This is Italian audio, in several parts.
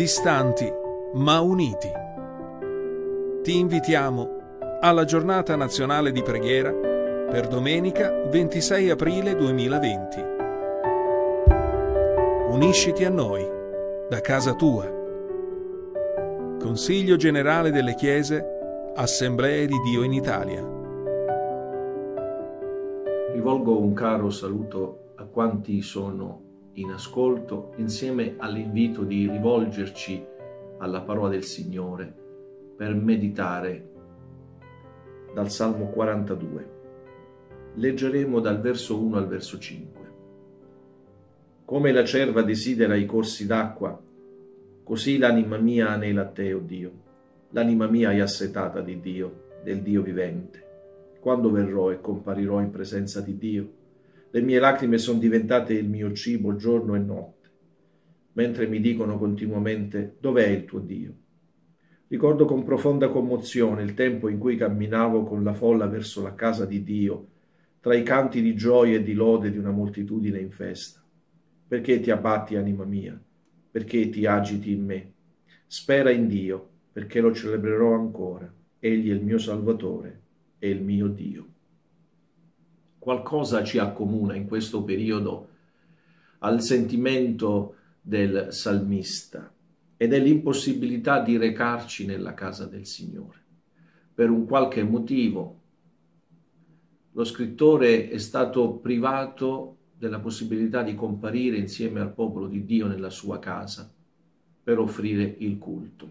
distanti ma uniti. Ti invitiamo alla giornata nazionale di preghiera per domenica 26 aprile 2020. Unisciti a noi, da casa tua. Consiglio Generale delle Chiese, Assemblee di Dio in Italia. Rivolgo un caro saluto a quanti sono in ascolto, insieme all'invito di rivolgerci alla parola del Signore per meditare dal Salmo 42. Leggeremo dal verso 1 al verso 5. Come la cerva desidera i corsi d'acqua, così l'anima mia anela a te, o Dio. L'anima mia è assetata di Dio, del Dio vivente. Quando verrò e comparirò in presenza di Dio? Le mie lacrime sono diventate il mio cibo giorno e notte, mentre mi dicono continuamente: dov'è il tuo Dio? Ricordo con profonda commozione il tempo in cui camminavo con la folla verso la casa di Dio, tra i canti di gioia e di lode di una moltitudine in festa. Perché ti abbatti, anima mia? Perché ti agiti in me? Spera in Dio, perché lo celebrerò ancora. Egli è il mio Salvatore e il mio Dio. Qualcosa ci accomuna in questo periodo al sentimento del salmista ed è l'impossibilità di recarci nella casa del Signore. Per un qualche motivo lo scrittore è stato privato della possibilità di comparire insieme al popolo di Dio nella sua casa per offrire il culto.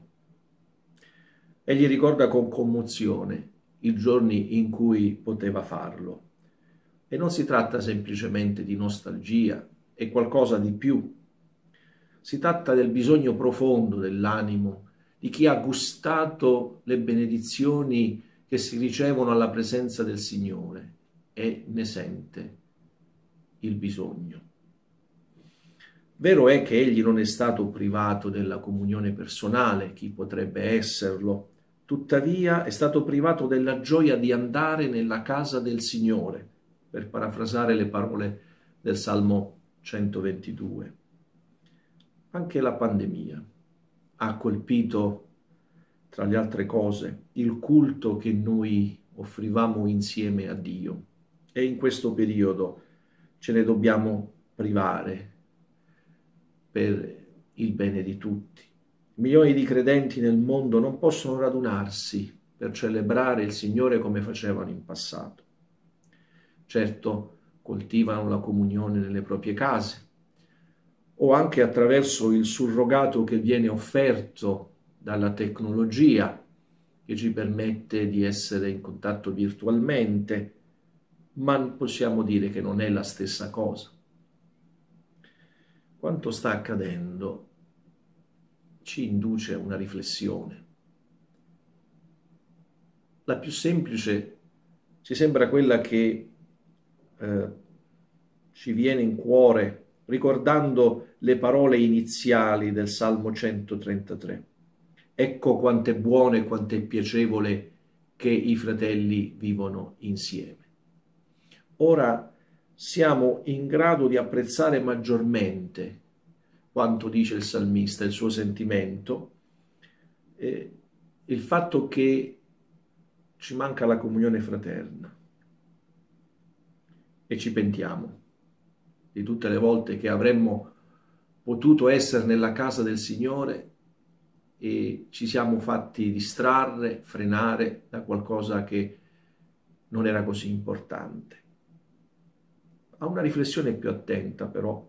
Egli ricorda con commozione i giorni in cui poteva farlo. E non si tratta semplicemente di nostalgia, è qualcosa di più. Si tratta del bisogno profondo dell'animo, di chi ha gustato le benedizioni che si ricevono alla presenza del Signore e ne sente il bisogno. Vero è che egli non è stato privato della comunione personale, chi potrebbe esserlo, tuttavia è stato privato della gioia di andare nella casa del Signore, per parafrasare le parole del Salmo 122. Anche la pandemia ha colpito, tra le altre cose, il culto che noi offrivamo insieme a Dio. E in questo periodo ce ne dobbiamo privare per il bene di tutti. Milioni di credenti nel mondo non possono radunarsi per celebrare il Signore come facevano in passato. Certo, coltivano la comunione nelle proprie case o anche attraverso il surrogato che viene offerto dalla tecnologia, che ci permette di essere in contatto virtualmente, ma possiamo dire che non è la stessa cosa. Quanto sta accadendo ci induce a una riflessione. La più semplice ci sembra quella che ci viene in cuore ricordando le parole iniziali del Salmo 133. Ecco quanto è buono e quanto è piacevole che i fratelli vivono insieme. Ora siamo in grado di apprezzare maggiormente quanto dice il salmista, il suo sentimento, il fatto che ci manca la comunione fraterna. E ci pentiamo di tutte le volte che avremmo potuto essere nella casa del Signore e ci siamo fatti distrarre, frenare da qualcosa che non era così importante. A una riflessione più attenta, però,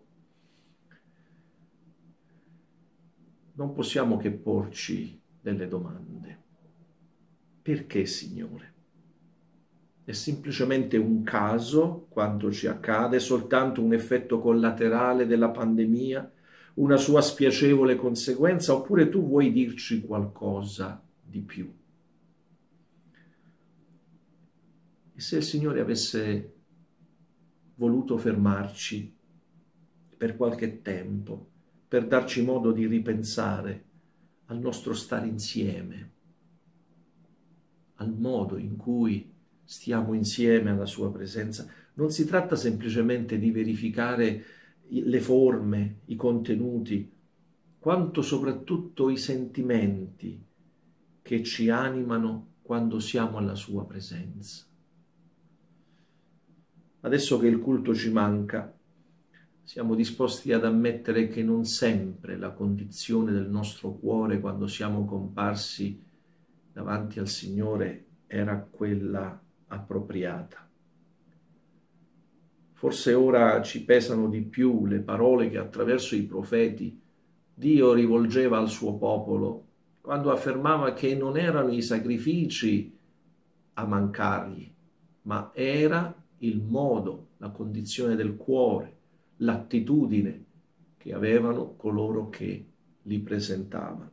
non possiamo che porci delle domande. Perché, Signore? È semplicemente un caso quanto ci accade, soltanto un effetto collaterale della pandemia, una sua spiacevole conseguenza, oppure tu vuoi dirci qualcosa di più? E se il Signore avesse voluto fermarci per qualche tempo, per darci modo di ripensare al nostro stare insieme, al modo in cui stiamo insieme alla sua presenza. Non si tratta semplicemente di verificare le forme, i contenuti, quanto soprattutto i sentimenti che ci animano quando siamo alla sua presenza. Adesso che il culto ci manca, siamo disposti ad ammettere che non sempre la condizione del nostro cuore quando siamo comparsi davanti al Signore era quella appropriata. Forse ora ci pesano di più le parole che attraverso i profeti Dio rivolgeva al suo popolo quando affermava che non erano i sacrifici a mancargli, ma era il modo, la condizione del cuore, l'attitudine che avevano coloro che li presentavano.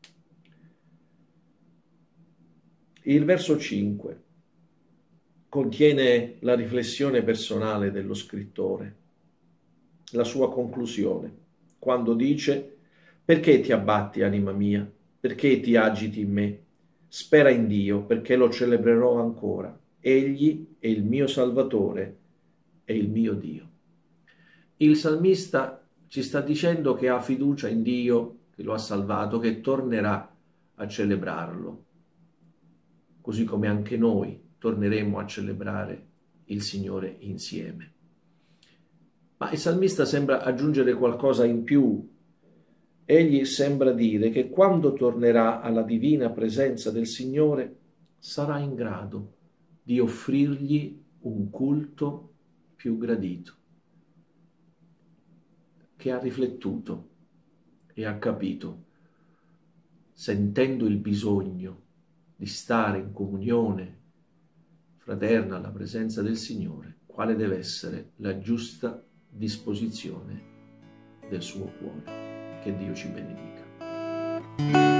Il verso 5 contiene la riflessione personale dello scrittore, la sua conclusione, quando dice: «Perché ti abbatti, anima mia? Perché ti agiti in me? Spera in Dio, perché lo celebrerò ancora. Egli è il mio Salvatore e il mio Dio». Il salmista ci sta dicendo che ha fiducia in Dio, che lo ha salvato, che tornerà a celebrarlo, così come anche noi torneremo a celebrare il Signore insieme. Ma il salmista sembra aggiungere qualcosa in più. Egli sembra dire che quando tornerà alla divina presenza del Signore sarà in grado di offrirgli un culto più gradito, che ha riflettuto e ha capito, sentendo il bisogno di stare in comunione fraterna alla presenza del Signore, quale deve essere la giusta disposizione del suo cuore. Che Dio ci benedica.